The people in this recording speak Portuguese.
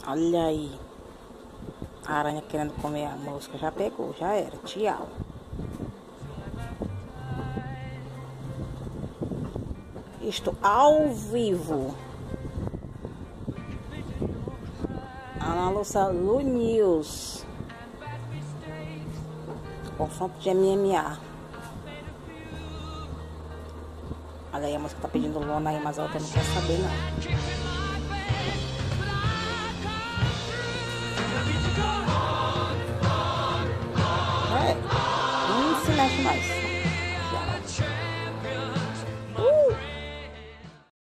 Olha aí. A aranha querendo comer a mosca. Já pegou, já era. Tchau. Estou ao vivo. Ana Lúcia Lu News. Confronto de MMA. Olha aí, a moça tá pedindo lona aí, mas a outra não quer saber, não. Não se mexe mais.